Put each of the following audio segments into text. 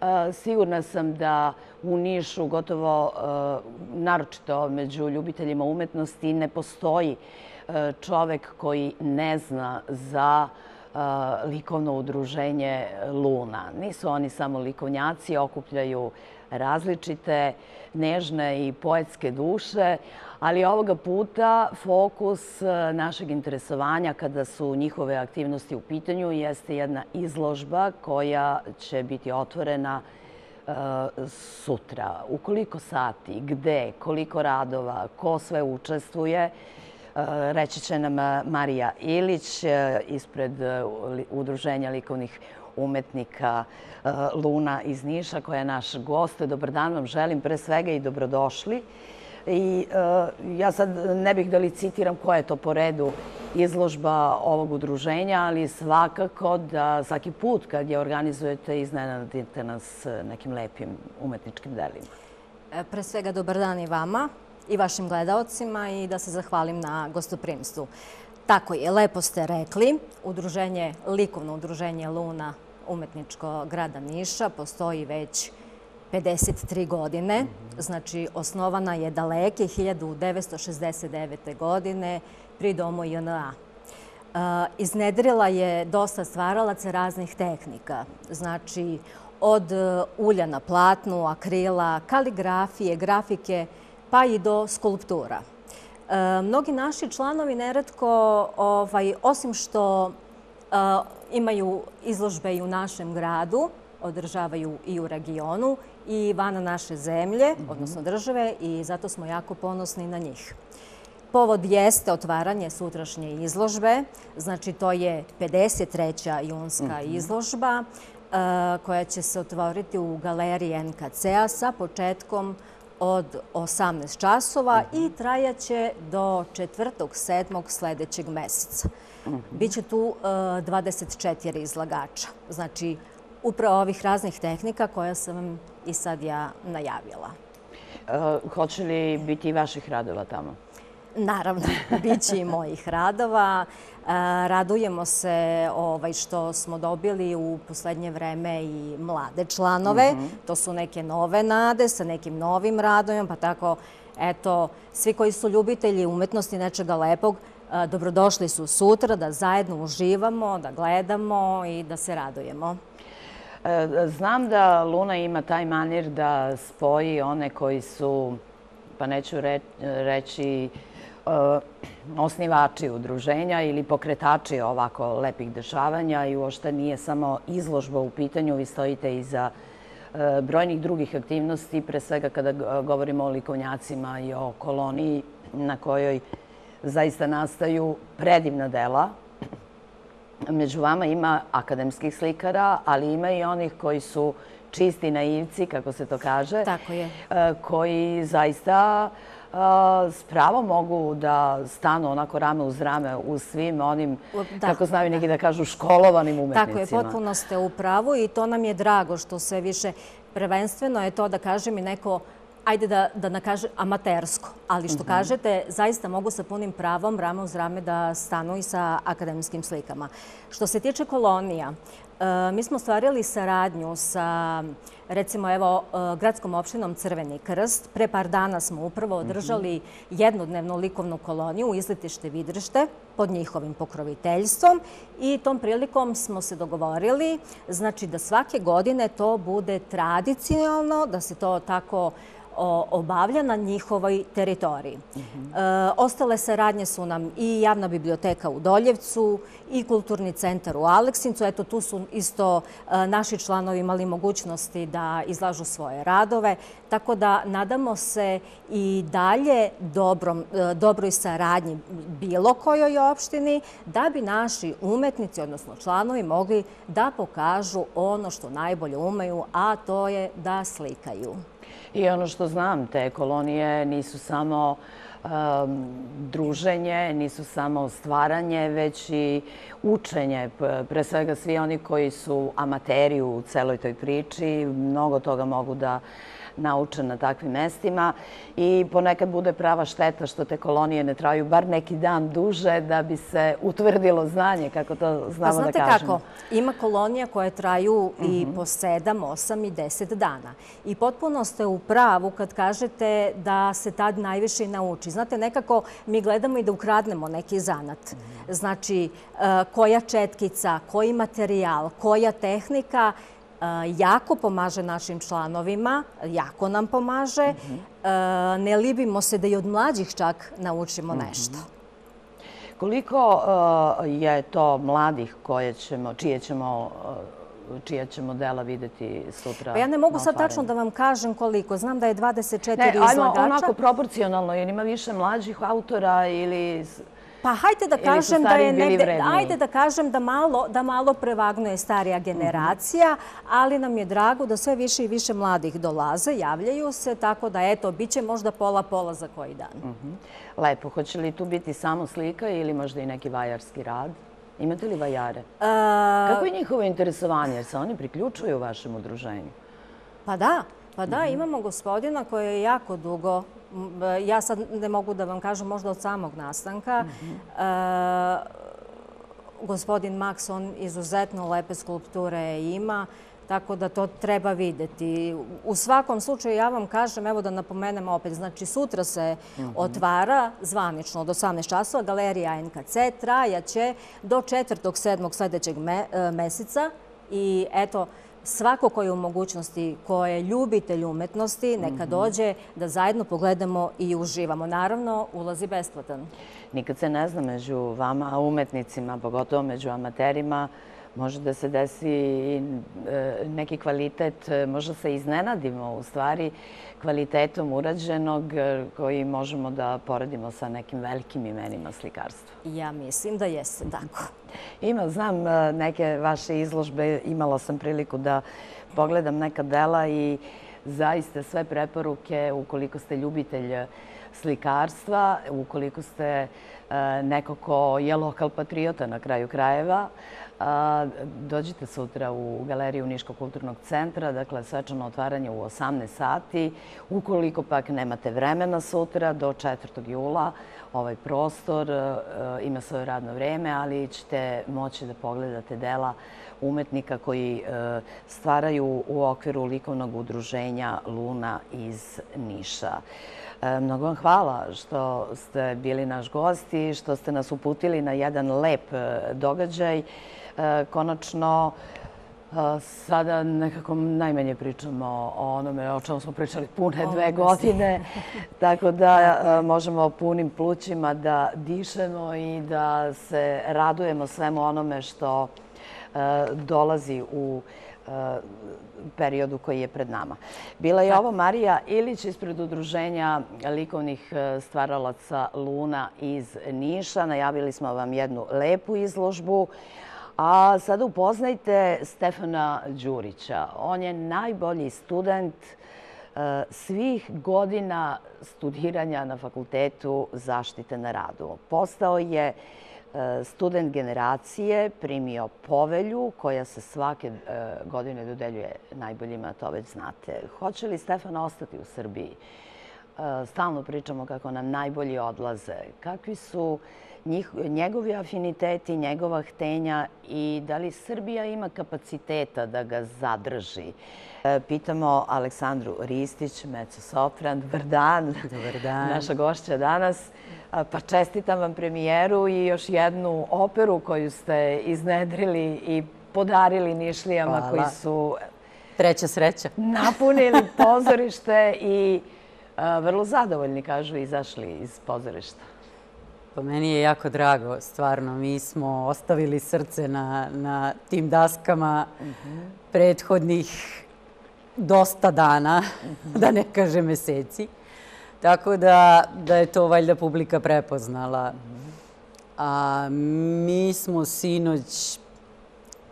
Sigurna sam da u Nišu gotovo, naročito među ljubiteljima umetnosti, ne postoji čovek koji ne zna za likovno udruženje Luna. Nisu oni samo likovnjaci, okupljaju različite nežne i poetske duše, ali ovoga puta fokus našeg interesovanja kada su njihove aktivnosti u pitanju jeste jedna izložba koja će biti otvorena sutra. U koliko sati, gde, koliko radova, ko sve učestvuje, reći će nam Marija Ilić ispred Udruženja likovnih umetnika Luna iz Niša, koja je naš gost. Dobar dan vam želim pre svega i dobrodošli. I ja sad ne bih da licitiram koja je to po redu izložba ovog udruženja, ali svakako da svaki put kad je organizujete iznenadite nas nekim lepim umetničkim delima. Pre svega dobar dan i vama i vašim gledaocima i da se zahvalim na gostoprimstvu. Tako je, lepo ste rekli, likovno udruženje Luna umetničko grada Niša postoji već 53 godine, znači osnovana je daleke 1969. godine pri domu JNA. Iznedrila je dosta stvaralaca raznih tehnika, znači od ulja na platnu, akrila, kaligrafije, grafike, pa i do skulptura. Mnogi naši članovi neretko, osim što imaju izložbe i u našem gradu, održavaju i u regionu i van naše zemlje, odnosno države, i zato smo jako ponosni na njih. Povod jeste otvaranje sutrašnje izložbe, znači to je 53. junska izložba koja će se otvoriti u galeriji NKC-a sa početkom od 18 časova i trajaće do 4.7. sledećeg meseca. Biće tu 24 izlagača, znači upravo ovih raznih tehnika koja sam vam i sad ja najavila. Hoće li biti i vaših radova tamo? Naravno, bit će i mojih radova. Radujemo se što smo dobili u poslednje vreme i mlade članove. To su neke nove nade sa nekim novim radovima, pa tako, eto, svi koji su ljubitelji umetnosti nečega lepog, dobrodošli su sutra da zajedno uživamo, da gledamo i da se radujemo. Znam da Luna ima taj manir da spoji one koji su, pa neću reći, osnivači udruženja ili pokretači ovako lepih dešavanja i uopšte nije samo izložba u pitanju, vi stojite iza brojnih drugih aktivnosti, pre svega kada govorimo o likovnjacima i o koloniji na kojoj zaista nastaju predivna dela. Među vama ima akademskih slikara, ali ima i onih koji su čisti naivci, kako se to kaže. Tako je. Koji zaista s pravom mogu da stanu onako rame uz rame uz svim onim, kako znaju neki da kažu, školovanim umetnicima. Tako je, potpuno ste u pravu i to nam je drago što sve više prvenstveno je to da kaže mi neko, ajde da nakaže amatersko, ali što kažete, zaista mogu sa punim pravom rame uz rame da stanu i sa akademskim slikama. Što se tiče kolonija, mi smo ostvarili saradnju sa, recimo, evo, gradskom opštinom Crveni krst. Pre par dana smo upravo održali jednodnevnu likovnu koloniju u Izletište Vidrešte pod njihovim pokroviteljstvom i tom prilikom smo se dogovorili, znači da svake godine to bude tradicionalno, da se to tako obavlja na njihovoj teritoriji. Ostale saradnje su nam i javna biblioteka u Doljevcu i kulturni centar u Aleksincu. Eto, tu su isto naši članovi imali mogućnosti da izlažu svoje radove. Tako da nadamo se i dalje dobroj saradnji bilo kojoj opštini da bi naši umetnici, odnosno članovi, mogli da pokažu ono što najbolje umeju, a to je da slikaju. I ono što znam, te kolonije nisu samo druženje, nisu samo stvaranje, već i učenje. Pre svega svi oni koji su amateri u celoj toj priči, mnogo toga mogu da nauče na takvim mestima i ponekad bude prava šteta što te kolonije ne traju bar neki dan duže da bi se utvrdilo znanje, kako to znamo da kažemo. Pa znate kako, ima kolonija koje traju i po 7, 8 i 10 dana. I potpuno ste u pravu kad kažete da se tad najviše nauči. Znate, nekako mi gledamo i da ukradnemo neki zanat. Znači, koja četkica, koji materijal, koja tehnika jako pomaže našim članovima, jako nam pomaže. Ne libimo se da i od mlađih čak naučimo nešto. Koliko je to mladih čija ćemo dela videti sutra? Pa ja ne mogu sad tačno da vam kažem koliko. Znam da je 24 Ne, izlagača. ajmo onako proporcionalno, jer ima više mlađih autora ili... Pa hajde da kažem da je negde, ajde da kažem da malo prevagnuje starija generacija, ali nam je drago da sve više i više mladih dolaze, javljaju se, tako da eto, bit će možda pola-pola za koji dan. Lepo. Hoće li tu biti samo slika ili možda i neki vajarski rad? Imate li vajare? Kako je njihovo interesovanje? Jer se oni priključuju vašem udruženju? Pa da, imamo gospodina koji je jako dugo, ja sad ne mogu da vam kažem možda od samog nastanka, gospodin Maks, on izuzetno lepe skulpture ima, tako da to treba videti. U svakom slučaju ja vam kažem, evo da napomenem opet, znači sutra se otvara zvanično od 18 časova, galerija NKC trajaće do 4.7. sljedećeg meseca i eto, svako ko je u mogućnosti, ko je ljubitelj umetnosti, neka dođe da zajedno pogledamo i uživamo. Naravno, ulaz je besplatan. Nikad se ne zna među vama, umetnicima, pogotovo među amaterima, može da se desi neki kvalitet, možda se iznenadimo u stvari kvalitetom urađenog koji možemo da poredimo sa nekim velikim imenima slikarstva. Ja mislim da jeste tako. Znam neke vaše izložbe, imala sam priliku da pogledam neka dela i zaista sve preporuke ukoliko ste ljubitelj slikarstva, ukoliko ste neko ko je lokal patriota na kraju krajeva, dođite sutra u galeriju Niškog kulturnog centra, dakle svečano otvaranje u 18 sati. Ukoliko pak nemate vremena sutra, do 4. jula, ovaj prostor ima svoje radno vreme, ali ćete moći da pogledate dela umetnika koji stvaraju u okviru likovnog udruženja Luna iz Niša. Mnogo vam hvala što ste bili naš gost i što ste nas uputili na jedan lep događaj. Konačno, sada nekako najmanje pričamo o onome o čemu smo pričali pune 2 godine, tako da možemo punim plućima da dišemo i da se radujemo svemu onome što dolazi u periodu koji je pred nama. Bila je ovo Marija Ilić ispred Udruženja likovnih stvaralaca Luna iz Niša. Najavili smo vam jednu lepu izložbu. A sada upoznajte Stefana Đurića. On je najbolji student svih godina studiranja na Fakultetu zaštite na radu. Postao je student generacije, primio povelju koja se svake godine dodeljuje najboljima, to već znate. Hoće li Stefan ostati u Srbiji? Stalno pričamo kako nam najbolji odlaze. Kakvi su njegovi afiniteti, njegova htenja i da li Srbija ima kapaciteta da ga zadrži? Pitamo Aleksandru Ristić, mezzosopran. Dobar dan. Dobar dan. Naša gošća danas. Pa čestitam vam premijeru i još jednu operu koju ste iznedrili i podarili Nišlijama koji su... Treća sreća. Napunili pozorište i vrlo zadovoljni, kažu, izašli iz pozorišta. Pa meni je jako drago, stvarno. Mi smo ostavili srce na tim daskama prethodnih dosta dana, da ne kaže meseci. Tako da je to valjda publika prepoznala. A mi smo sinoć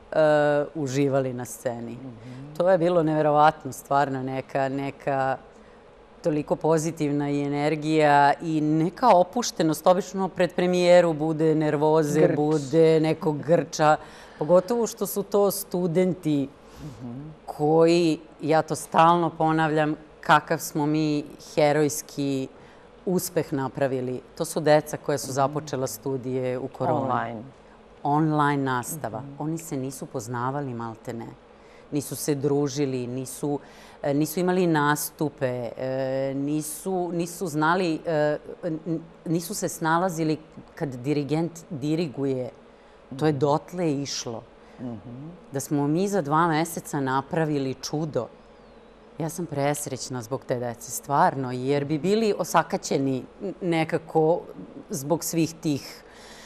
uživali na sceni. To je bilo neverovatno, stvarno neka toliko pozitivna i energija i neka opuštenost. Obično pred premijeru bude nervoze, bude nekog grča. Pogotovo što su to studenti koji, ja to stalno ponavljam, kakav smo mi herojski uspeh napravili. To su deca koja su započela studije u koroni. Online nastava. Oni se nisu poznavali, maltene. Nisu se družili, nisu imali nastupe, nisu znali, nisu se snalazili kad dirigent diriguje. To je dotle išlo. Da smo mi za 2 meseca napravili čudo. Ja sam presrećna zbog te dece, stvarno, jer bi bili osakaćeni nekako zbog svih tih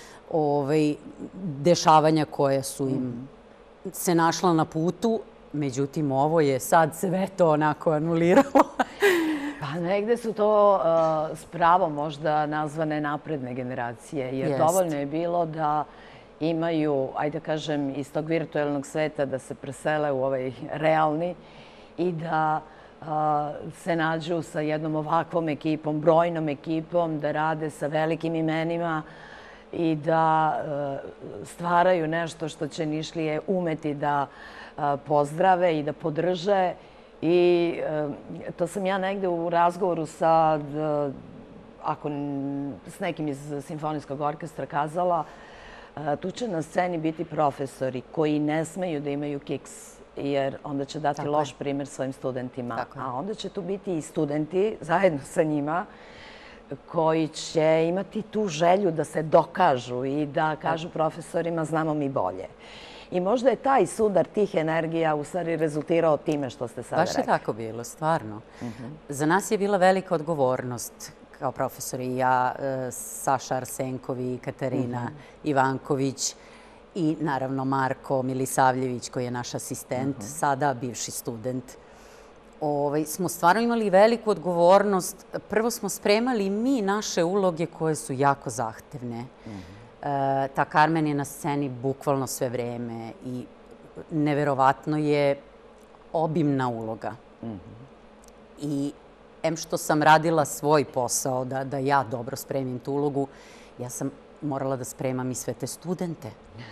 dešavanja koje su im se našla na putu. Međutim, ovo je sad sve to onako anuliralo. Pa negde su to s pravom možda nazvane napredne generacije, jer dovoljno je bilo da imaju, ajde da kažem, iz tog virtualnog sveta da se presele u ovaj realni i da se nađu sa jednom ovakvom ekipom, brojnom ekipom, da rade sa velikim imenima i da stvaraju nešto što će Nišlije umeti da pozdrave i da podrže. I to sam ja negde u razgovoru s nekim iz Simfonijskog orkestra kazala, tu će na sceni biti profesori koji ne smeju da imaju kiks, jer onda će dati loš primer svojim studentima. A onda će tu biti i studenti zajedno sa njima koji će imati tu želju da se dokažu i da kažu profesorima znamo mi bolje. I možda je taj sudar tih energija u stvari rezultirao time što ste sada rekli. Baš je tako bilo, stvarno. Za nas je bila velika odgovornost kao profesori. Ja, Saša Arsenkovi, Katarina Ivanković i naravno Marko Milisavljević koji je naš asistent, sada bivši student. Smo stvarno imali veliku odgovornost. Prvo smo spremali mi naše uloge koje su jako zahtevne. Ta Carmen je na sceni bukvalno sve vreme i neverovatno je obimna uloga. I em što sam radila svoj posao da ja dobro spremim tu ulogu, ja sam morala da spremam i sve te studente.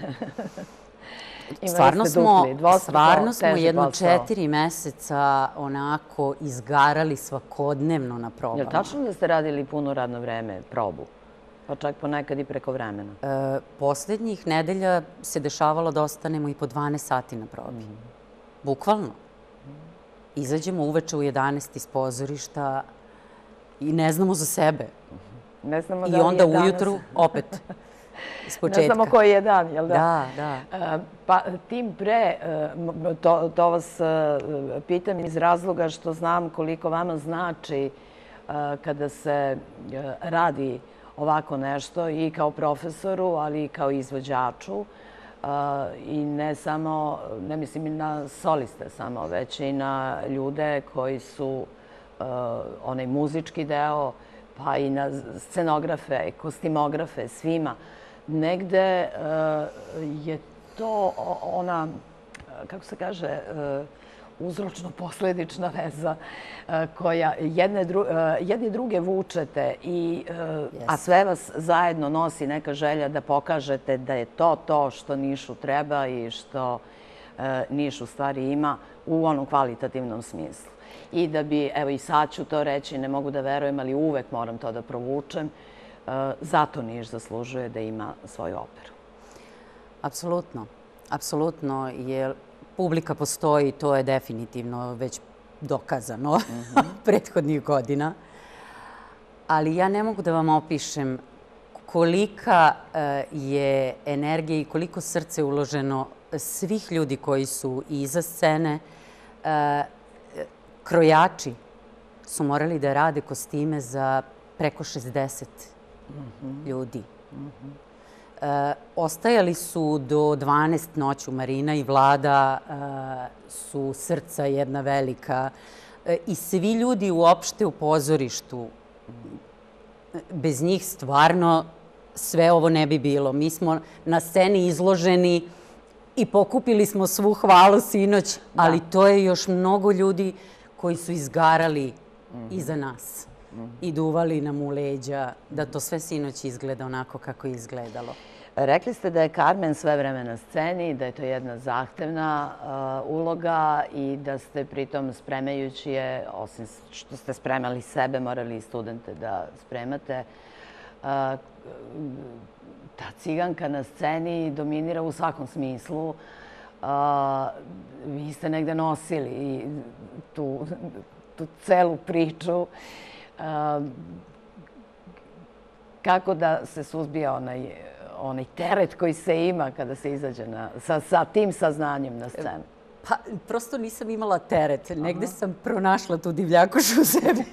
Stvarno smo jedno 4 meseca onako izgarali svakodnevno na probama. Je li tačno da ste radili puno radno vreme, probu? Pa čak ponekad i preko vremena? Poslednjih nedelja se dešavalo da ostanemo i po 12 sati na probi. Bukvalno. Izađemo uveče u 11 iz pozorišta i ne znamo za sebe. I onda ujutru opet iz početka. Ne znamo koji je dan, jel da? Da. Pa tim pre, to vas pitam iz razloga što znam koliko vama znači kada se radi ovako nešto i kao profesoru, ali i kao izvođaču. I ne samo, ne mislim i na soliste samo, već i na ljude koji su onaj muzički deo, pa i na scenografe, kostimografe, svima. Negde je to ona, kako se kaže, uzročno-posledična veza koja jedni druge vučete, a sve vas zajedno nosi neka želja da pokažete da je to što Nišu treba i što Niš u stvari ima u onom kvalitativnom smislu. I da bi, evo i sad ću to reći, ne mogu da verujem, ali uvek moram to da provučem, zato Niš zaslužuje da ima svoju operu. Apsolutno. Apsolutno, jer publika postoji, to je definitivno već dokazano prethodnih godina. Ali ja ne mogu da vam opišem kolika je energija i koliko srce uloženo svih ljudi koji su iza scene. Krojači su morali da rade kostime za preko 60 ljudi. Ostajali su do 12 noću. Marina i Vlada su srca jedna velika. I svi ljudi uopšte u pozorištu. Bez njih stvarno sve ovo ne bi bilo. Mi smo na sceni izloženi i pokupili smo svu hvalu sinoć, ali to je još mnogo ljudi koji su izgarali iza nas i duvali nam u leđa da to sve sinoć izgleda onako kako je izgledalo. Rekli ste da je Karmen sve vreme na sceni, da je to jedna zahtevna uloga i da ste pritom spremajući je, osim što ste spremali sebe, morali i studente da spremate. Ta ciganka na sceni dominira u svakom smislu. Vi ste negde nosili tu celu priču. Kako da se suzbija onaj teret koji se ima kada se izađe sa tim saznanjem na scenu? Pa, prosto nisam imala teret. Negde sam pronašla tu divljakušu u sebi.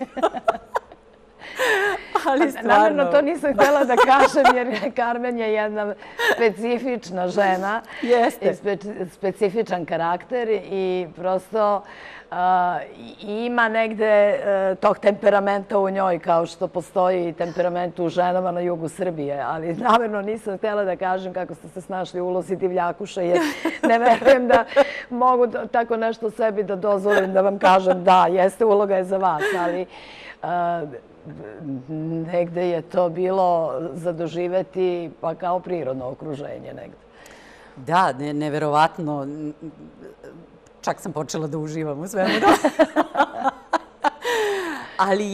Ali stvarno... Namerno to nisam htjela da kažem jer Karmen je jedna specifična žena. Jeste. Specifičan karakter i prosto ima negde tog temperamenta u njoj kao što postoji temperament u ženama na jugu Srbije. Ali namerno nisam htjela da kažem kako ste se snašli u ulozi divljakuša jer ne verujem da mogu tako nešto sebi da dozvolim da vam kažem da, jeste, uloga je za vas, ali negde je to bilo za doživeti pa kao prirodno okruženje negde. Da, neverovatno. Čak sam počela da uživam u svemu. Ali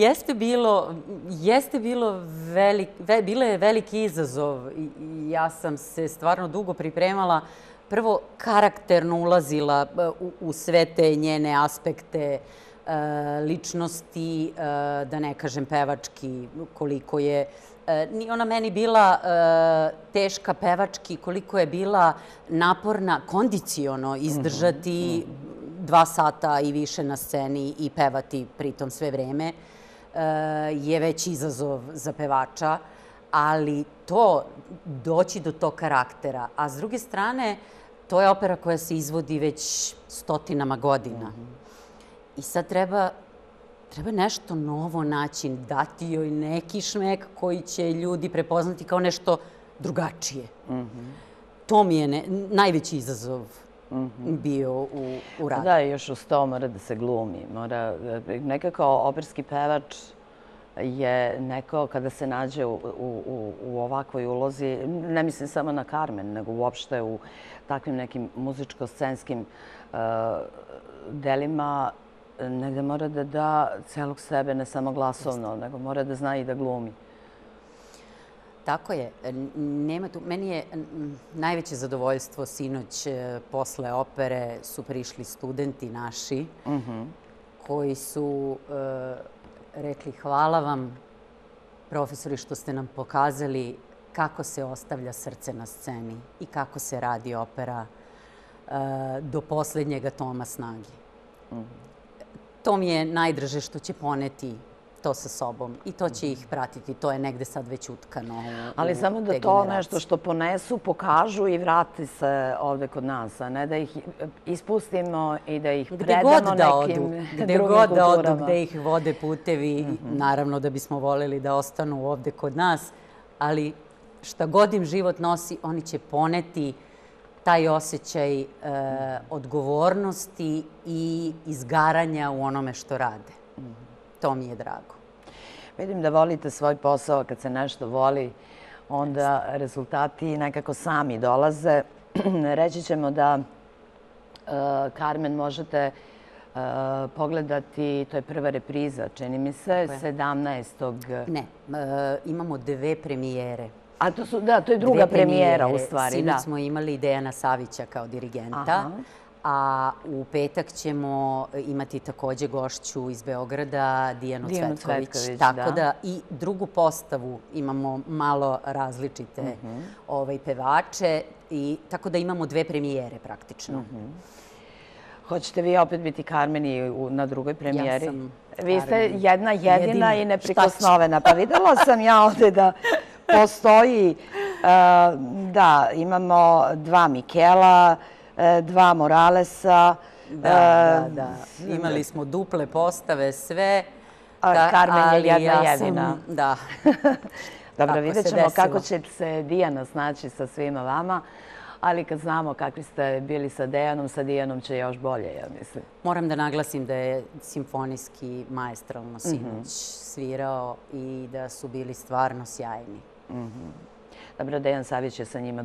bilo je veliki izazov i ja sam se stvarno dugo pripremala. Prvo, karakterno ulazila u sve te njene aspekte ličnosti, da ne kažem pevački, koliko je... Nije ona meni bila teška pevački, koliko je bila naporna kondiciono izdržati 2 sata i više na sceni i pevati pritom sve vreme je već izazov za pevača, ali to, doći do tog karaktera. A s druge strane, to je opera koja se izvodi već stotinama godina. I sad treba nešto novo naći, dati joj neki šmek koji će ljudi prepoznati kao nešto drugačije. To mi je najveći izazov bio u radu. Da, još uz to mora da se glumi. Nekako operski pevač je neko kada se nađe u ovakvoj ulozi, ne mislim samo na Karmen, nego uopšte u takvim nekim muzičko-scenskim delima, negde mora da da celog sebe, ne samo glasovno, nego mora da zna i da glumi. Tako je. Meni je najveće zadovoljstvo sinoć posle opere su prišli studenti naši koji su rekli hvala vam profesori što ste nam pokazali kako se ostavlja srce na sceni i kako se radi opera do posljednjega toma snage. To mi je najdraže što će poneti to sa sobom i to će ih pratiti. To je negde sad već utkano u te generacije. Ali samo da to nešto što ponesu, pokažu i vrati se ovde kod nas, a ne da ih ispustimo i da ih predamo nekim drugim kulturama. Gde god da odu, gde ih vode putevi, naravno da bismo voljeli da ostanu ovde kod nas, ali šta god im život nosi, oni će poneti taj osjećaj odgovornosti i izgaranja u onome što rade. To mi je drago. Vidim da volite svoj posao. Kad se nešto voli, onda rezultati nekako sami dolaze. Reći ćemo da Karmen možete pogledati, to je prva repriza, čini mi se, 17. Ne, imamo 2 premijere. A to je druga premijera u stvari. Sinoć smo imali Dejana Savića kao dirigenta, a u petak ćemo imati takođe gošću iz Beograda, Dijanu Cvetković. Tako da i drugu postavu imamo malo različite pevače, tako da imamo 2 premijere praktično. Hoćete vi opet biti Karmen i na drugoj premijeri? Ja sam Vi ste jedna jedina i neprikosnovena. Pa videla sam ja ovde da postoji, da, imamo 2 Mikela, 2 Moralesa. Da. Imali smo duple postave, sve. Karmen je jedna jedina. Da. Dobro, vidjet ćemo kako će se Dijana snaći sa svima vama. ali kad znamo kakvi ste bili sa Dejanom će još bolje, ja mislim. Moram da naglasim da je simfonijski maestralno sinoć svirao i da su bili stvarno sjajni. Dobro, Dejan Savić je sa njima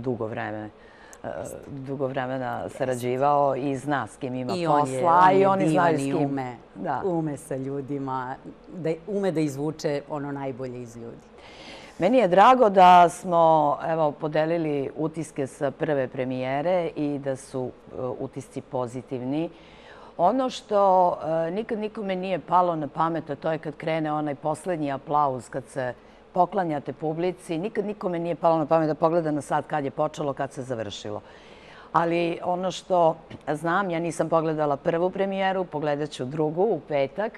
dugo vremena sarađivao i zna s kim ima posla i oni znaju s kim. Ume sa ljudima, ume da izvuče ono najbolje iz ljudi. Meni je drago da smo podelili utiske sa prve premijere i da su utisci pozitivni. Ono što nikad nikome nije palo na pamet, a to je kad krene onaj poslednji aplauz, kad se poklanjate publici, nikad nikome nije palo na pamet da pogleda na sat kad je počelo, kad se završilo. Ali ono što znam, ja nisam pogledala prvu premijeru, pogledat ću drugu u petak.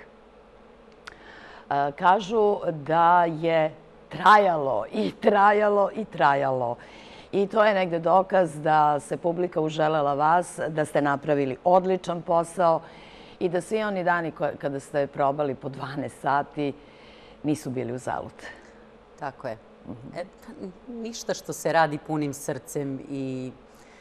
Kažu da je trajalo i trajalo i trajalo. I to je negde dokaz da se publika uželela vas, da ste napravili odličan posao i da svi oni dani kada ste probali po 12 sati nisu bili uzalud. Tako je. Ništa što se radi punim srcem i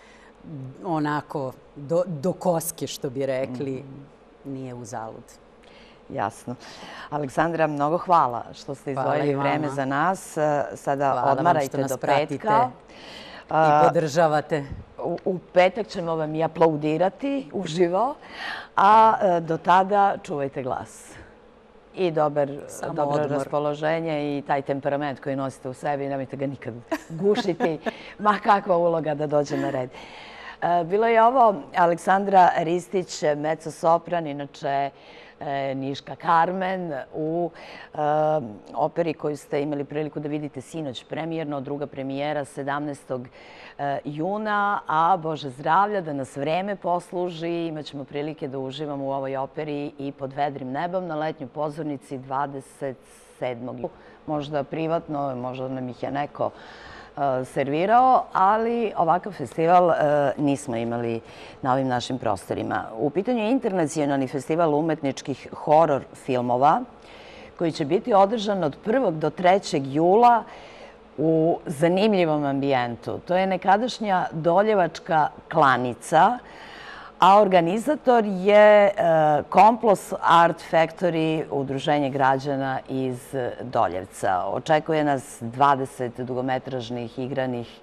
onako do koske, što bi rekli, nije uzalud. Jasno. Aleksandra, mnogo hvala što ste izdvojili vreme za nas. Sada odmarajte do petka. I podržavate. U petak ćemo vam i aplaudirati uživo, a do tada čuvajte glas. I dobro raspoloženje i taj temperament koji nosite u sebi, nemojte ga nikad gušiti, ma kakva uloga da dođe na red. Bilo je ovo Aleksandra Ristić, mezzo-sopran, inače Niška Carmen, u operi koju ste imali priliku da vidite sinoć premijerno, druga premijera 17. juna, a Bože zdravlja, da nas vreme posluži, imat ćemo prilike da uživamo u ovoj operi i Pod vedrim nebom na letnjoj pozornici 27. juna. Možda privatno, možda nam ih je neko servirao, ali ovakav festival nismo imali na ovim našim prostorima. U pitanju je internacionalni festival umetničkih horor filmova koji će biti održan od 1. do 3. jula u zanimljivom ambijentu. To je nekadašnja Doljevačka klanica, a organizator je Komplos Art Factory, udruženje građana iz Doljevca. Očekuje nas 20 dugometražnih, igranih,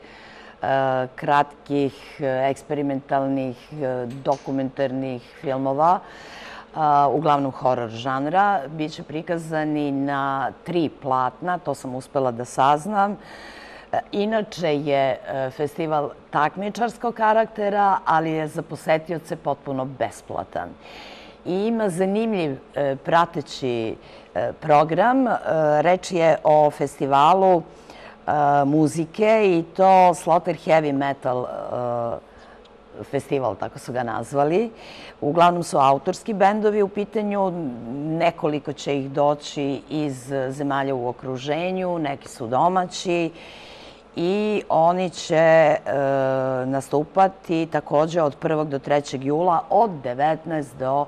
kratkih, eksperimentalnih, dokumentarnih filmova, uglavnom horor žanra. Biće prikazani na 3 platna, to sam uspela da saznam. Inače je festival takmičarskog karaktera, ali je za posetioce potpuno besplatan. I ima zanimljiv prateći program. Reč je o festivalu muzike i to Slaughter Heavy Metal festival, tako su ga nazvali. Uglavnom su autorski bendovi u pitanju, nekoliko će ih doći iz zemalja u okruženju, neki su domaći i oni će nastupati takođe od 1. do 3. jula od 19 do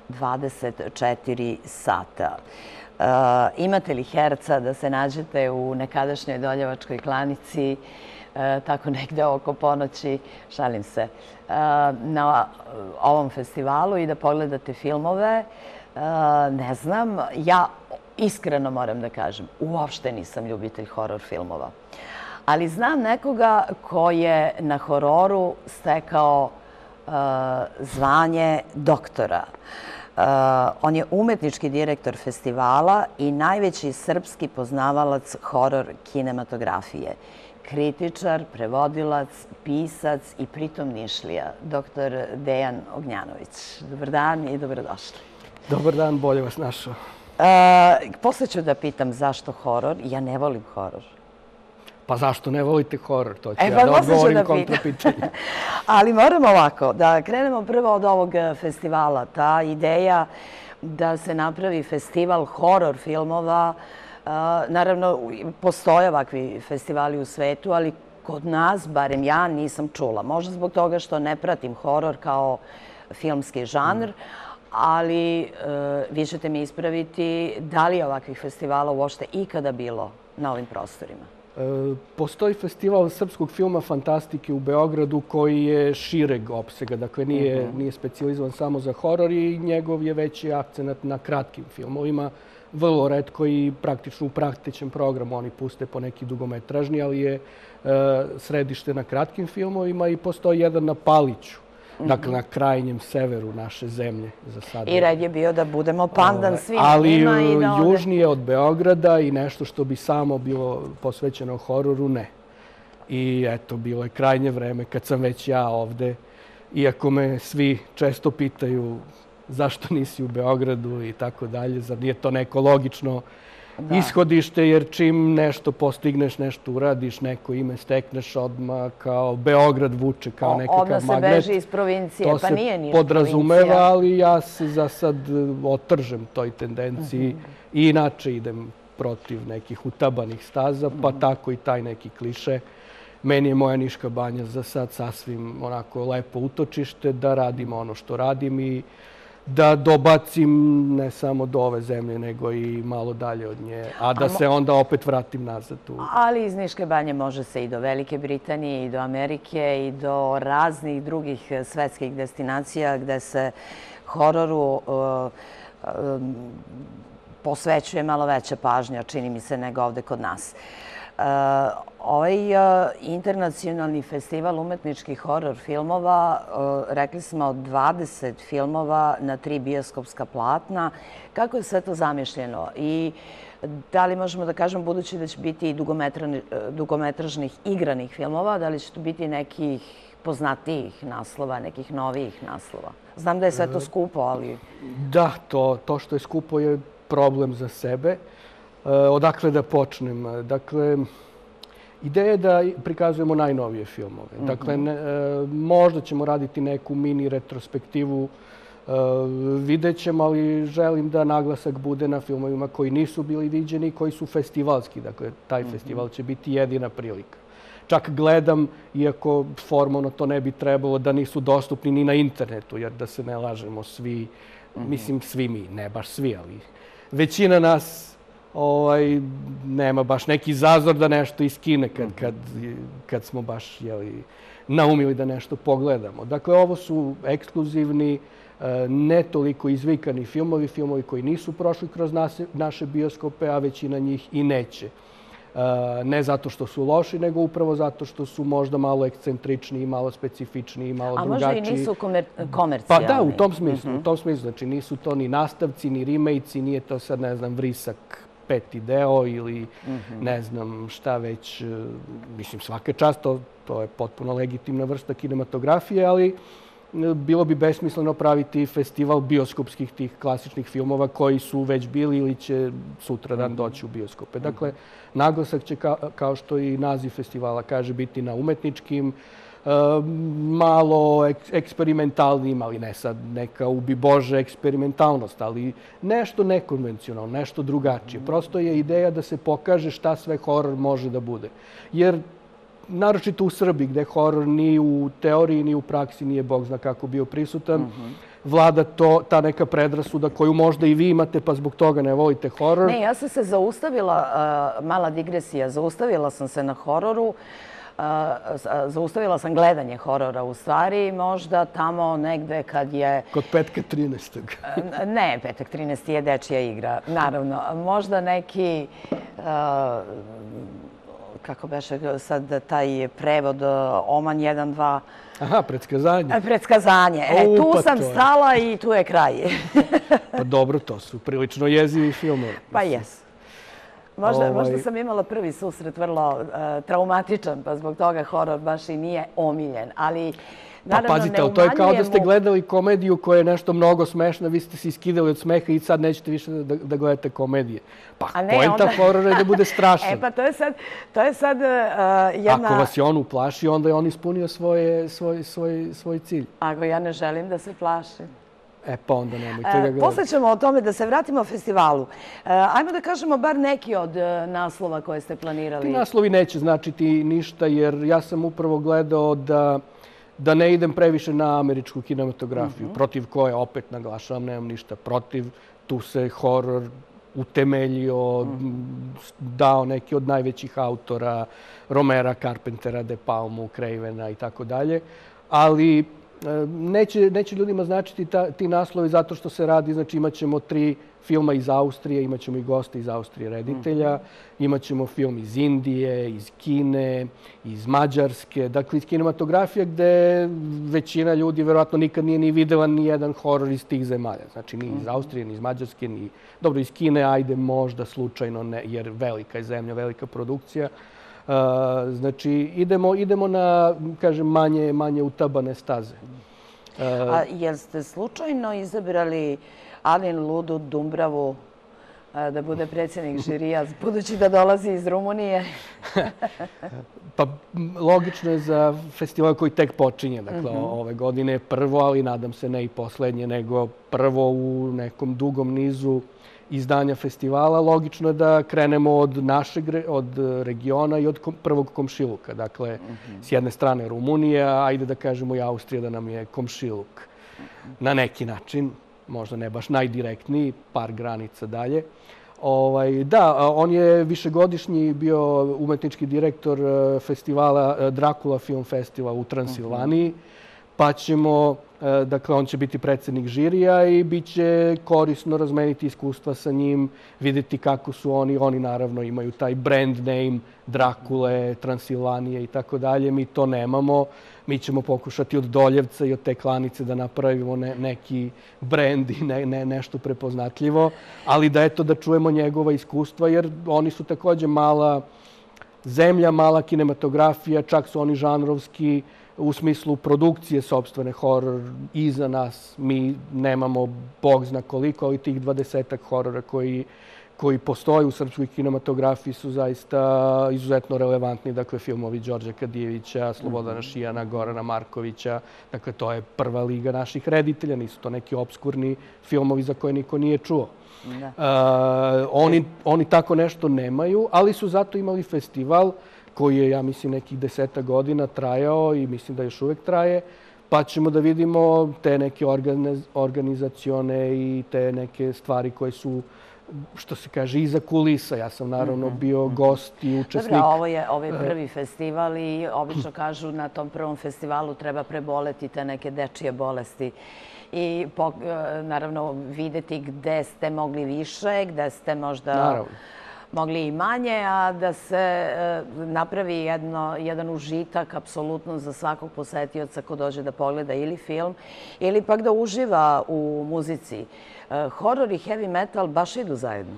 24 sata. Imate li herca da se nađete u nekadašnjoj Doljevačkoj klanici, tako negde oko ponoći, šalim se, na ovom festivalu i da pogledate filmove? Ne znam, ja iskreno moram da kažem, uopšte nisam ljubitelj horor filmova. Ali znam nekoga ko je na hororu stekao zvanje doktora. On je umetnički direktor festivala i najveći srpski poznavalac horor kinematografije. Kritičar, prevodilac, pisac i pritom Nišlija, dr. Dejan Ognjanović. Dobar dan i dobrodošli. Dobar dan, bolje vas našao. Posle ću da pitam zašto horor. Ja ne volim horor. Pa zašto ne volite horor? To ću ja da odgovorim kontrapitanje. Ali moramo ovako, da krenemo prvo od ovog festivala. Ta ideja da se napravi festival horor filmova, naravno, postoje ovakvi festivali u svetu, ali kod nas, barem ja, nisam čula. Možda zbog toga što ne pratim horor kao filmski žanr, ali vi ćete mi ispraviti da li je ovakvih festivala uopšte ikada bilo na ovim prostorima? Postoji festival srpskog filma Fantastike u Beogradu koji je šireg opsega, dakle nije specijalizovan samo za horor i njegov je veći akcenat na kratkim filmovima. Vrlo retko i praktično u praktičnom programu oni puste po neki dugometražni, ali je središte na kratkim filmovima i postoji jedan na Paliću, dakle na krajnjem severu naše zemlje za sada. I red je bio da budemo pandan svima ali njima i da ovde... južnije od Beograda i nešto što bi samo bilo posvećeno hororu, ne. I eto, bilo je krajnje vreme kad sam već ja ovde, iako me svi često pitaju zašto nisi u Beogradu i tako dalje, zar nije to neko logično ishodište, jer čim nešto postigneš, nešto uradiš, neko ime stekneš odmah, kao Beograd vuče kao nekakav magnet. Odmah se beži iz provincije, pa nije ništa provincija. To se podrazumeva, ali ja se za sad otržem toj tendenciji i inače idem protiv nekih utabanih staza, pa tako i taj neki kliše. Meni je moja Niška banja za sad sasvim onako lepo utočište da radim ono što radim i da dobacim ne samo do ove zemlje, nego i malo dalje od nje, a da se onda opet vratim nazad. Ali iz Niške banje može se i do Velike Britanije, i do Amerike, i do raznih drugih svetskih destinacija gde se hororu posvećuje malo veća pažnja, čini mi se, nego ovde kod nas. Ovaj internacionalni festival umetničkih horor filmova, rekli smo 20 filmova na 3 bioskopska platna. Kako je sve to zamišljeno? I da li možemo da kažemo, budući da će biti i dugometražnih igranih filmova, da li će to biti nekih poznatijih naslova, nekih novijih naslova? Znam da je sve to skupo, ali... Da, to što je skupo je problem za sebe. Odakle da počnem? Dakle, ideja je da prikazujemo najnovije filmove. Dakle, možda ćemo raditi neku mini retrospektivu, vidjet ćemo, ali želim da naglasak bude na filmovima koji nisu bili viđeni i koji su festivalski. Dakle, taj festival će biti jedina prilika. Čak gledam, iako formalno to ne bi trebalo, da nisu dostupni ni na internetu, jer da se ne lažemo svi, mislim svi mi, ne baš svi, ali većina nas nema baš neki zazor da nešto iskine kad smo baš naumili da nešto pogledamo. Dakle, ovo su ekskluzivni, ne toliko izvikani filmovi koji nisu prošli kroz naše bioskope, a većina njih i neće. Ne zato što su loši, nego upravo zato što su možda malo ekscentrični, malo specifični, malo drugačiji. A možda i nisu komercijalni. Pa da, u tom smislu. Znači, nisu to ni nastavci, ni remake-ci, nije to sad, ne znam, Vrisak 5. deo ili ne znam šta već. Mislim, svaka čast, to je potpuno legitimna vrsta kinematografije, ali bilo bi besmisleno praviti festival bioskopskih tih klasičnih filmova koji su već bili ili će sutradan doći u bioskope. Dakle, naglasak će, kao što i naziv festivala kaže, biti na umetničkim, malo eksperimentalnim, ali ne sad neka ubi Bože eksperimentalnost, ali nešto nekonvencionalno, nešto drugačije. Prosto je ideja da se pokaže šta sve horor može da bude. Jer naročito u Srbiji, gde horor ni u teoriji, ni u praksi nije Bog zna kako bio prisutan, vlada ta neka predrasuda koju možda i vi imate, pa zbog toga ne volite horor. Ne, ja sam se zaustavila, mala digresija, zaustavila sam se na hororu, zaustavila sam gledanje horora u stvari, možda tamo negde kad je... Kod Petka 13. Ne, Petak 13. je dečija igra, naravno. Možda neki... Kako beše sad taj prevod Oman 1-2... Aha, predskazanje. Predskazanje. Tu sam stala i tu je kraj. Pa dobro, to su prilično jezivi filmovi. Pa jesu. Možda sam imala prvi susret vrlo traumatičan, pa zbog toga horor baš i nije omiljen. Ali, naravno, pazite, to je kao da ste gledali komediju koja je nešto mnogo smešna, vi ste se iskidali od smeha i sad nećete više da gledate komedije. Pa poenta horora je da bude strašan. Pa to je sad jedna... Ako vas je on uplaši, onda je on ispunio svoj cilj. Ako ja ne želim da se plašim. Pa onda nemojte ga gledati. Posle ćemo o tome da se vratimo festivalu. Ajmo da kažemo bar neki od naslova koje ste planirali. Ti naslovi neće značiti ništa, jer ja sam upravo gledao da ne idem previše na američku kinematografiju, protiv koje, opet naglašavam, nemam ništa protiv. Tu se horor utemeljio, dao neki od najvećih autora, Romera, Carpentera, De Palmu, Cravena i tako dalje. Ali neće ljudima značiti ti naslovi zato što se radi, znači imat ćemo 3 filma iz Austrije, imat ćemo i goste iz Austrije reditelja, imat ćemo film iz Indije, iz Kine, iz Mađarske, dakle iz kinematografije gde većina ljudi verovatno nikad nije ni videla ni jedan horor iz tih zemalja. Znači ni iz Austrije, ni iz Mađarske, ni dobro iz Kine, ajde možda slučajno ne, jer velika je zemlja, velika produkcija. Znači idemo na, kažem, manje utabane staze. A jel ste slučajno izabrali Alin Ludu Dumbravu da bude predsjednik žirija, budući da dolazi iz Rumunije? Pa logično je za festival koji tek počinje. Dakle, ove godine je prvo, ali nadam se ne i poslednje, nego prvo u nekom dugom nizu izdanja festivala. Logično je da krenemo od regiona i od prvog komšiluka. Dakle, s jedne strane Rumunija, ajde da kažemo i Austrija da nam je komšiluk na neki način. Možda ne baš najdirektniji, par granica dalje. Da, on je višegodišnji bio umetnički direktor festivala Dracula Film Festival u Transilvaniji, pa ćemo, dakle, on će biti predsjednik žirija i bit će korisno razmeniti iskustva sa njim, vidjeti kako su oni naravno imaju taj brand name Drakule, Transilvanije i tako dalje. Mi to nemamo. Mi ćemo pokušati od Doljevca i od te klanice da napravimo neki brand i nešto prepoznatljivo, ali da čujemo njegova iskustva, jer oni su također mala zemlja, mala kinematografija, čak su oni žanrovski u smislu produkcije sopstvene horor iza nas. Mi nemamo bog zna koliko, ali tih 20-ak horora koji postoje u srpskoj kinematografiji su zaista izuzetno relevantni. Dakle, filmovi Đorđa Kadijevića, Slobodana Šijana, Gorana Markovića. Dakle, to je prva liga naših reditelja. Nisu to neki obskurni filmovi za koje niko nije čuo. Oni tako nešto nemaju, ali su zato imali festival koji je, ja mislim, nekih 10 godina trajao i mislim da još uvek traje. Pa ćemo da vidimo te neke organizacione i te neke stvari koje su, što se kaže, iza kulisa. Ja sam naravno bio gost i učesnik. Dobro, ovo je prvi festival i obično kažu na tom prvom festivalu treba preboleti te neke dečije bolesti i naravno videti gde ste mogli više, gde ste možda mogli i manje, a da se napravi jedan užitak apsolutno za svakog posetioca ko dođe da pogleda ili film ili pak da uživa u muzici. Horor i heavy metal baš idu zajedno?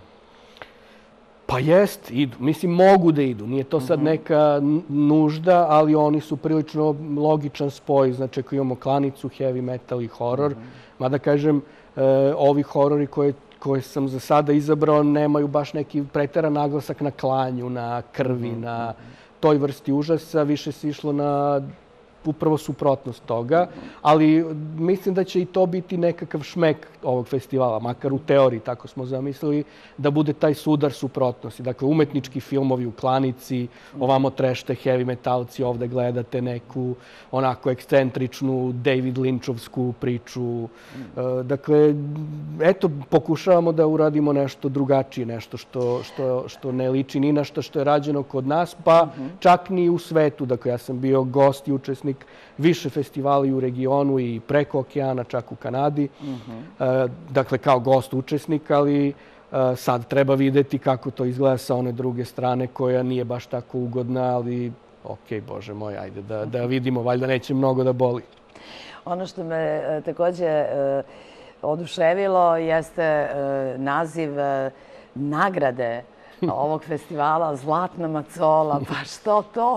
Pa jest, idu. Mislim, mogu da idu. Nije to sad neka nužda, ali oni su prilično logičan spoj. Znači, ako imamo klanicu, heavy metal i horor, mada kažem, ovi horori koje sam za sada izabrao nemaju baš neki preteran naglasak na klanju, na krvi, na toj vrsti užasa. Više se išlo na upravo suprotnost toga, ali mislim da će i to biti nekakav šmek ovog festivala, makar u teoriji, tako smo zamislili, da bude taj sudar suprotnosti. Dakle, umetnički filmovi u klanici, ovamo trešte heavy metalci, ovde gledate neku onako ekscentričnu David Lynchovsku priču. Dakle, eto, pokušavamo da uradimo nešto drugačije, nešto što ne liči ni na što je rađeno kod nas, pa čak ni u svetu. Dakle, ja sam bio gost i učesnik više festivala i u regionu i preko okeana, čak u Kanadi. Dakle, kao gost učesnik, ali sad treba videti kako to izgleda sa one druge strane koja nije baš tako ugodna, ali okej, Bože moj, ajde da vidimo, valjda neće mnogo da boli. Ono što me također oduševilo jeste naziv nagrade ovog festivala Zlatna macola. Pa što to?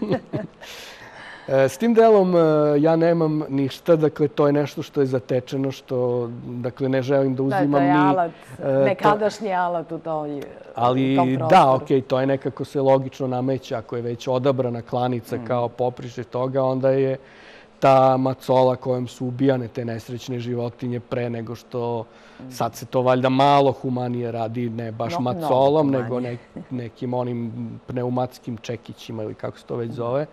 S tim delom ja nemam ništa, dakle to je nešto što je zatečeno, što dakle ne želim da uzimam ni... To je alat, nekadašnji alat u tom prostoru. Ali da, okej, to je nekako se logično nameće, ako je već odabrana klanica kao poprište toga, onda je ta macola kojom su ubijane te nesrećne životinje pre nego što sad se to valjda malo humanije radi, ne baš macolom, nego nekim onim pneumatskim čekićima ili kako se to već zove.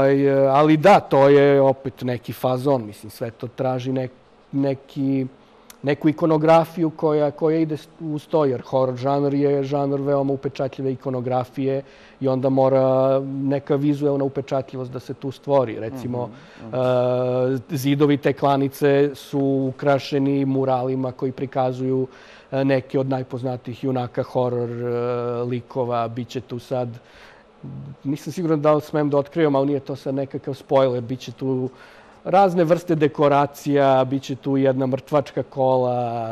Ali da, to je opet neki fazon, mislim, sve to traži neki neku ikonografiju koja ide uz to, jer horor žanr je žanr veoma upečatljive ikonografije i onda mora neka vizuelna upečatljivost da se tu stvori. Recimo, zidovi te klanice su ukrašeni muralima koji prikazuju neke od najpoznatijih junaka horor likova. Biće tu sad, nisam siguran da li smem da otkrivam, ali nije to sad nekakav spoiler, biće tu razne vrste dekoracija, biće tu jedna mrtvačka kola,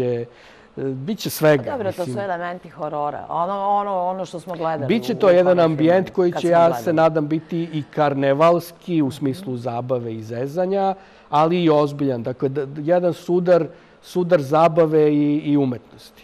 biće svega. Dobro, to su elementi horora. Ono što smo gledali. Biće to jedan ambijent koji će, ja se nadam, biti i karnevalski u smislu zabave i zezanja, ali i ozbiljan. Dakle, jedan sudar zabave i umetnosti.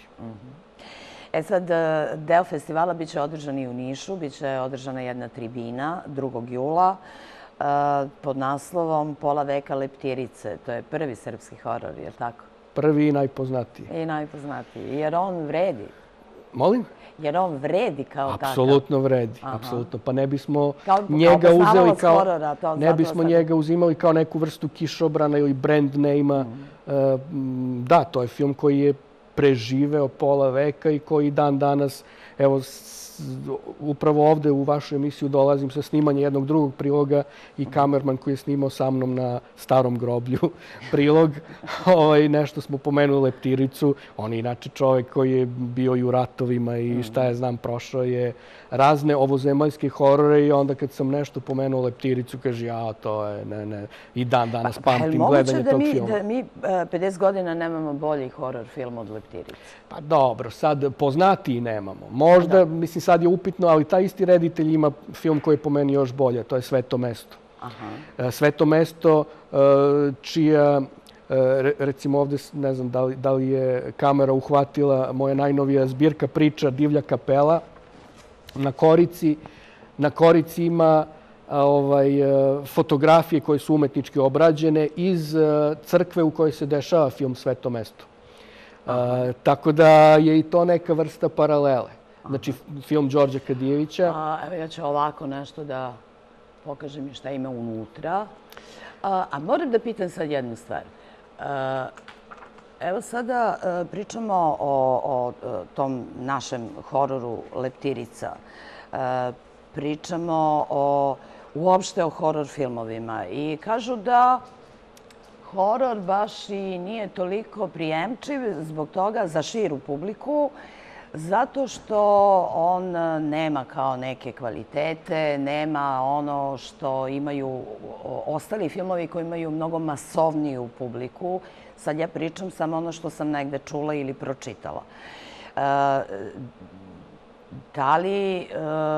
Sad, deo festivala biće održan i u Nišu. Biće održana jedna tribina 2. jula pod naslovom Pola veka leptirice. To je prvi srpski horor, je li tako? Prvi i najpoznatiji. I najpoznatiji. Jer on vredi. Molim? Jer on vredi kao takav. Apsolutno vredi. Apsolutno. Pa ne bismo njega uzeli kao... Ne bismo njega uzimali kao neku vrstu kišobrana ili brand name-a. Da, to je film koji je preživeo pola veka i koji dan danas, evo, upravo ovde u vašu emisiju dolazim sa snimanja jednog drugog priloga i kamerman koji je snimao sa mnom na Starom groblju prilog. Nešto smo pomenuli leptiricu. On je inače čovek koji je bio i u ratovima i šta ja znam, prošao je razne ovozemaljske horore i onda kad sam nešto pomenuo leptiricu, kaže, to je, ne, i dan danas pamtim gledanje tog filma. Da mi 50 godina nemamo bolji horor film od leptirice? Pa dobro, sad poznatiji nemamo. Možda, mislim, sad je upitno, ali taj isti reditelj ima film koji je po meni još bolje, to je Sveto mesto. Sveto mesto, čija, recimo ovde, ne znam da li je kamera uhvatila, moja najnovija zbirka priča Divlja kapela. Na korici ima fotografije koje su umetnički obrađene iz crkve u kojoj se dešava film Sveto mesto. Tako da je i to neka vrsta paralele. Znači, film Đorđa Kadijevića. Evo, ja ću ovako nešto da pokažem šta ima unutra. A moram da pitam sad jednu stvar. Evo sada pričamo o tom našem hororu Leptirica. Pričamo uopšte o horor filmovima i kažu da horor baš i nije toliko prijemčiv zbog toga za širu publiku, zato što on nema kao neke kvalitete, nema ono što imaju ostali filmovi koji imaju mnogo masovniju publiku. Sad ja pričam samo ono što sam negde čula ili pročitala. Da li,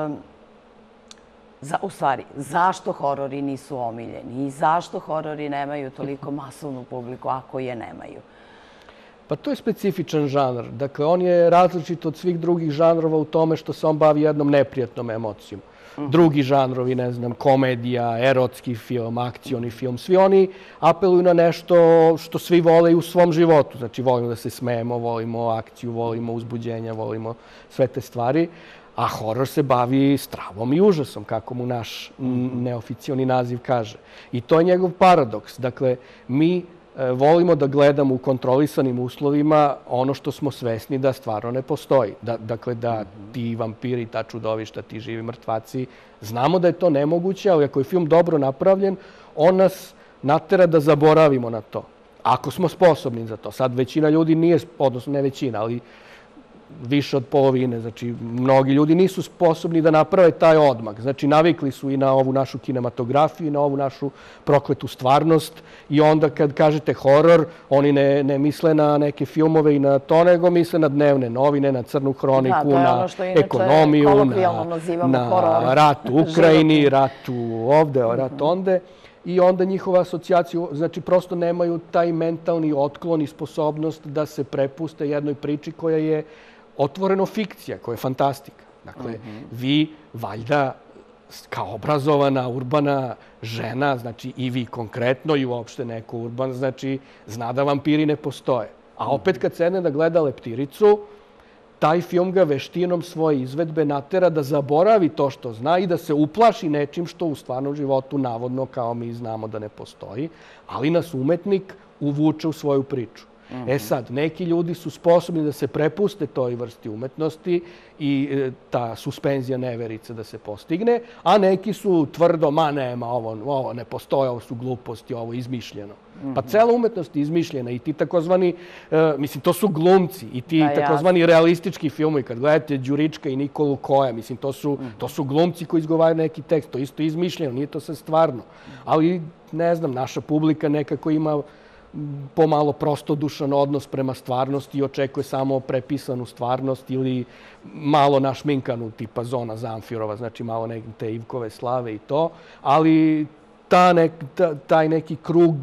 u stvari, zašto horori nisu omiljeni i zašto horori nemaju toliko masovnu publiku ako je nemaju? Pa to je specifičan žanr. Dakle, on je različit od svih drugih žanrova u tome što se on bavi jednom neprijatnom emocijom. Drugi žanrovi, ne znam, komedija, erotski film, akcioni film, svi oni apeluju na nešto što svi vole i u svom životu. Znači, volimo da se smejemo, volimo akciju, volimo uzbuđenja, volimo sve te stvari. A horor se bavi stravom i užasom, kako mu naš neoficijalni naziv kaže. I to je njegov paradoks. Dakle, mi volimo da gledamo u kontrolisanim uslovima ono što smo svesni da stvarno ne postoji. Dakle, da ti vampiri, ta čudovišta, ti živi mrtvaci, znamo da je to nemoguće, ali ako je film dobro napravljen, on nas natera da zaboravimo na to. Ako smo sposobni za to. Sad većina ljudi nije, odnosno ne većina, ali više od polovine. Znači, mnogi ljudi nisu sposobni da naprave taj odmak. Znači, navikli su i na ovu našu kinematografiju i na ovu našu prokletu stvarnost i onda kad kažete horor, oni ne misle na neke filmove i na to, nego misle na dnevne novine, na crnu hroniku, na ekonomiju, na rat u Ukrajini, rat ovde, rat onde. I onda njihova asocijacija, znači prosto nemaju taj mentalni otklon i sposobnost da se prepuste jednoj priči koja je otvoreno fikcija, koja je fantastika. Dakle, vi valjda kao obrazovana, urbana žena, znači i vi konkretno i uopšte neko urban, znači zna da vampiri ne postoje. A opet kad sedne da gleda Leptiricu, taj film ga veštinom svoje izvedbe natera da zaboravi to što zna i da se uplaši nečim što u stvarnom životu navodno kao mi znamo da ne postoji, ali nas umetnik uvuče u svoju priču. E sad, neki ljudi su sposobni da se prepuste toj vrsti umetnosti i ta suspenzija neverice da se postigne, a neki su tvrdo, ma nema, ovo ne postoje, ovo su gluposti, ovo je izmišljeno. Pa cela umetnost je izmišljena i ti takozvani, mislim, to su glumci i ti takozvani realistički filmovi. Kad gledate Đurička i Nikolu Koja, mislim, to su glumci koji izgovaraju neki tekst. To je isto izmišljeno, nije to sad stvarno. Ali, ne znam, naša publika nekako ima pomalo prostodušan odnos prema stvarnosti i očekuje samo prepisanu stvarnost ili malo našminkanu tipa Zona Zamfirova, znači malo neke te Ivkove slave i to, ali taj neki krug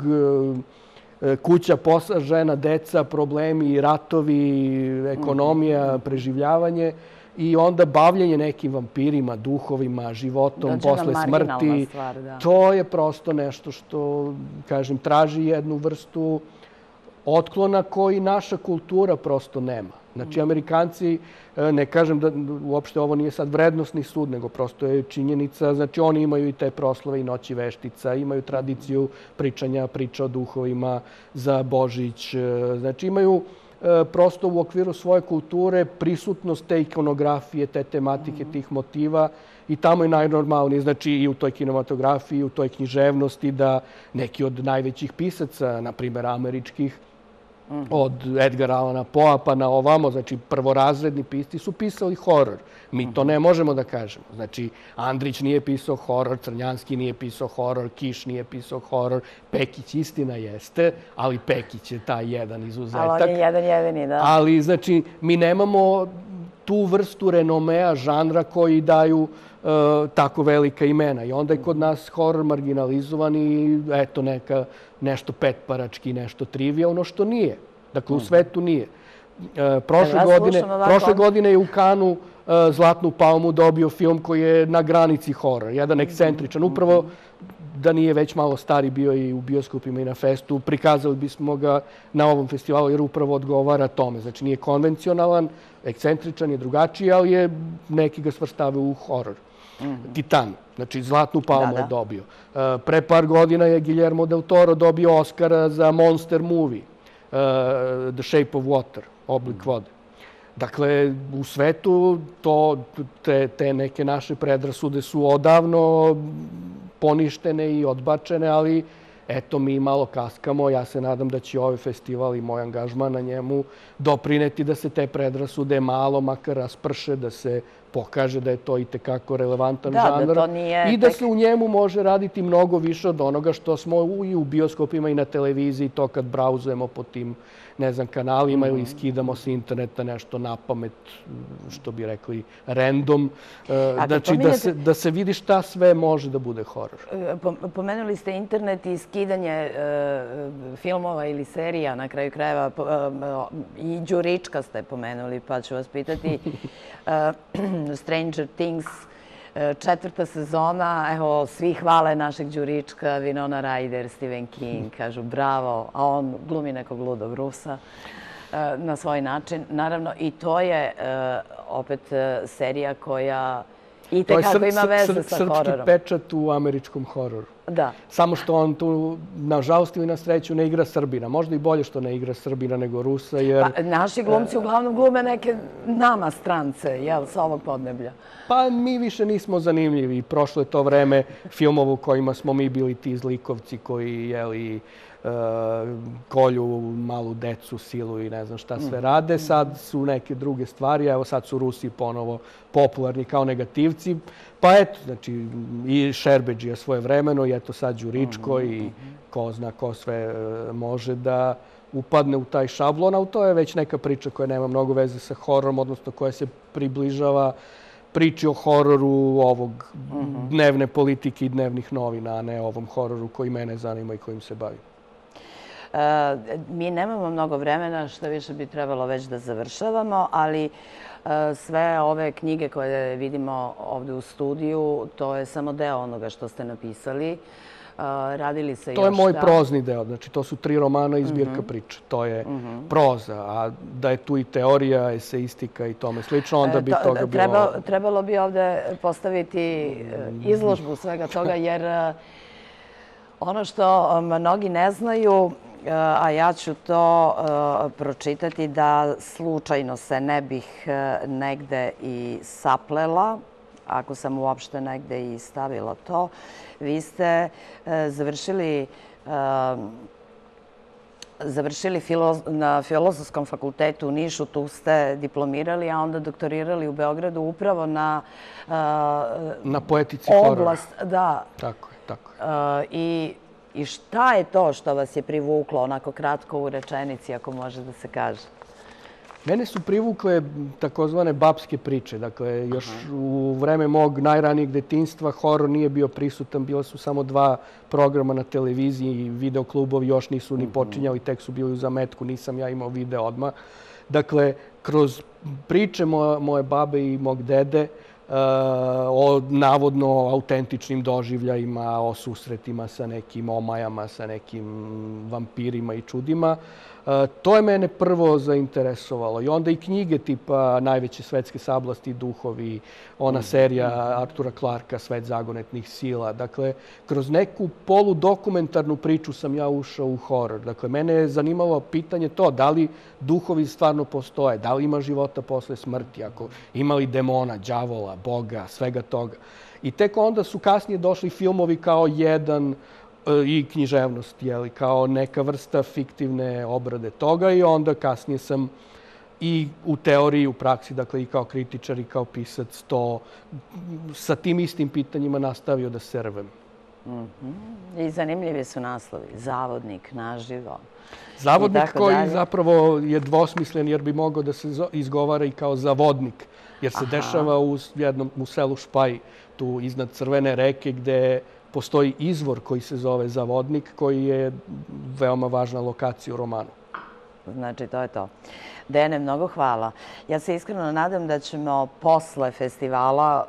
kuća, posla, žena, deca, problemi, ratovi, ekonomija, preživljavanje i onda bavljenje nekim vampirima, duhovima, životom posle smrti. To je prosto nešto što, kažem, traži jednu vrstu otklona koji naša kultura prosto nema. Znači, Amerikanci, ne kažem da uopšte ovo nije sad vrednostni sud, nego prosto je činjenica, znači oni imaju i te proslave i Noći veštica, imaju tradiciju priča o duhovima za Božić, znači imaju prosto u okviru svoje kulture prisutnost te ikonografije, te tematike, tih motiva i tamo je najnormalnije, znači i u toj kinematografiji, i u toj književnosti da neki od najvećih pisaca, na primjer američkih, od Edgara Allana Poea pa na ovamo, znači prvorazredni pisci su pisali horor. Mi to ne možemo da kažemo. Znači, Andrić nije pisao horor, Crnjanski nije pisao horor, Kiš nije pisao horor, Pekić istina jeste, ali Pekić je taj jedan izuzetak. Ali on je jedan jedini, da. Ali, znači, mi nemamo tu vrstu renomea žanra koji daju tako velika imena. I onda je kod nas horor marginalizovan i eto nešto petparački, nešto trivijalno, što nije. Dakle, u svetu nije. Prošle godine je u Kanu Zlatnu palmu dobio film koji je na granici horor, jedan ekscentričan. Upravo da nije već malo stari bio i u bioskopima i na festu, prikazali bismo ga na ovom festivalu jer upravo odgovara tome. Znači, nije konvencionalan, ekscentričan je drugačiji, ali je neki ga svrstavaju u horor. Titan, znači Zlatnu palmu je dobio. Pre par godina je Guillermo del Toro dobio Oscara za monster movie, The Shape of Water, Oblik vode. Dakle, u svetu te neke naše predrasude su odavno poništene i odbačene, ali eto, mi malo kaskamo. Ja se nadam da će ovaj festival i moj angažman na njemu doprineti da se te predrasude malo makar rasprše, da se pokaže da je to i tekako relevantan žanr i da se u njemu može raditi mnogo više od onoga što smo i u bioskopima i na televiziji, to kad brauzujemo po tim, ne znam, kanalima ili skidamo s interneta nešto na pamet, što bi rekli, random. Znači, da se vidi šta sve može da bude horor. Pomenuli ste internet i skidanje filmova ili serija, na kraju krajeva, i Đurička ste pomenuli, pa ću vas pitati. Stranger Things, 4. sezona, evo, svi hvale našeg Đurička, Winona Ryder, Stephen King, kažu bravo, a on glumi nekog ludog Rusa na svoj način. Naravno, i to je opet serija koja i tekako ima veze sa hororom. To je srpski pečat u američkom hororu. Da. Samo što on tu, nažalost ili na sreću, ne igra Srbina. Možda i bolje što ne igra Srbina nego Rusa, jer... Pa naši glumci uglavnom glume neke nama strance, jel, sa ovog podneblja. Pa mi više nismo zanimljivi. Prošlo je to vreme filmova u kojima smo mi bili ti zlikovci koji, jeli, kolju malu decu, silu i ne znam šta sve rade. Sad su neke druge stvari, evo sad su Rusi ponovo popularni kao negativci. Pa eto, znači i Šerbedžija svoje vremeno i eto sad Đuričko i ko zna ko sve može da upadne u taj šablon, ali to je već neka priča koja nema mnogo veze sa hororom, odnosno koja se približava priči o hororu ovog dnevne politike i dnevnih novina, a ne ovom hororu koji mene zanima i kojim se bavim. Mi nemamo mnogo vremena, što više bi trebalo već da završavamo, ali sve ove knjige koje vidimo ovde u studiju, to je samo deo onoga što ste napisali. Radili se još šta? To je moj prozni deo, znači to su 3 romana i zbirka priča. To je proza, a da je tu i teorija, eseistika i tome slično, onda bi toga bilo... Trebalo bi ovde postaviti izložbu svega toga, jer ono što mnogi ne znaju, a ja ću to pročitati da slučajno se ne bih negde i saplela, ako sam uopšte negde i stavila to. Vi ste završili na Filozofskom fakultetu u Nišu, tu ste diplomirali, a onda doktorirali u Beogradu upravo na poetici horora. Oblast, da. Tako je. I šta je to što vas je privuklo, onako kratko u rečenici, ako može da se kaže? Mene su privukle takozvane babske priče. Dakle, još u vreme mog najranijeg detinjstva horor nije bio prisutan. Bila su samo 2 programa na televiziji, videoklubovi još nisu ni počinjali, tek su bili u zametku, nisam ja imao video odmah. Dakle, kroz priče moje babe i mog dede o navodno autentičnim doživljajima, o susretima sa nekim omajama, sa nekim vampirima i čudima. To je mene prvo zainteresovalo. I onda i knjige tipa Najveće svetske sablasti i duhovi, ona serija Artura Clarka Svet zagonetnih sila. Dakle, kroz neku poludokumentarnu priču sam ja ušao u horor. Dakle, mene je zanimalo pitanje to, da li duhovi stvarno postoje, da li ima života posle smrti, ako ima li demona, đavola, boga, svega toga. I tek onda su kasnije došli filmovi kao jedan i književnost, kao neka vrsta fiktivne obrade toga i onda kasnije sam i u teoriji, u praksi, dakle i kao kritičar i kao pisac to sa tim istim pitanjima nastavio da se rvem. I zanimljivi su naslovi. Zavodnik, naživo. Zavodnik koji zapravo je dvosmislen jer bi mogao da se izgovara i kao zavodnik. Jer se dešava u selu Špaj, tu iznad Crvene reke, gde postoji izvor koji se zove Zavodnik, koji je veoma važna lokacija u romanu. Znači, to je to. Dejane, mnogo hvala. Ja se iskreno nadam da ćemo posle festivala,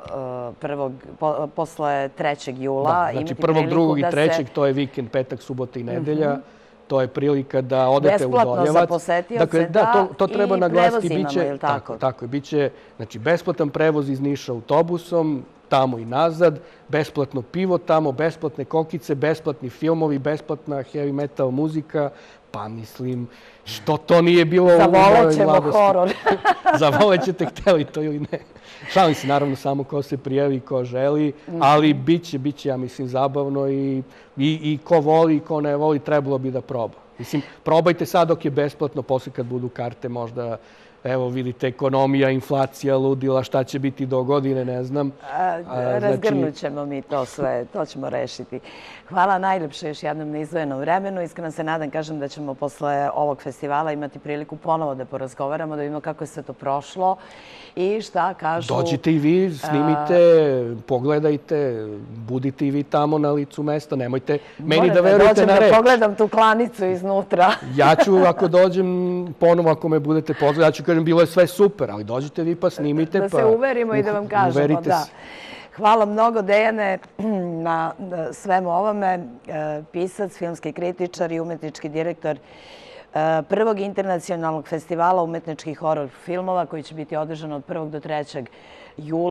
posle 3. jula, imati priliku da se... Znači, 1., 2. i 3. to je vikend, petak, subota i nedelja. To je prilika da odete u Doljevac. Besplatno za posetioce, da, to treba i naglasiti. prevoz imamo, je li tako? Tako je. Biće besplatan prevoz iz Niša autobusom, tamo i nazad, besplatno pivo tamo, besplatne kokice, besplatni filmovi, besplatna heavy metal muzika. Pa mislim, što to nije bilo u mojoj mladosti. Zavolećemo horor. Zavolećete, hteli to ili ne. Šalim se, naravno, samo ko se prijavi, ko želi, ali biće, ja mislim, zabavno i ko voli i ko ne voli, trebalo bi da proba. Mislim, probajte sad dok je besplatno, posle kad budu karte možda, evo vidite, ekonomija, inflacija, ludila, šta će biti do godine, ne znam. Razgrnut ćemo mi to sve, to ćemo rešiti. Hvala najljepše još jednom na izdvojenom vremenu. Iskreno se nadam, kažem, da ćemo posle ovog festivala imati priliku ponovo da porazgovaramo, da vidimo kako je sve to prošlo i šta kažu... Dođite i vi, snimite, pogledajte, budite i vi tamo na licu mesta, nemojte meni da verujete na reč. Dođem da pogledam tu klanicu iznutra. Ja ću, ako dođem ponovo, ako me budete pogledati, ja ću kažem, bilo je sve super, ali dođite vi pa snimite. Da se uverimo i da vam kažemo, da. Hvala mnogo, Dejane, na svemu ovome. Pisac, filmski kritičar i umetnički direktor prvog internacionalnog festivala umetničkih horor filmova koji će biti održan od 1. do 3. jula.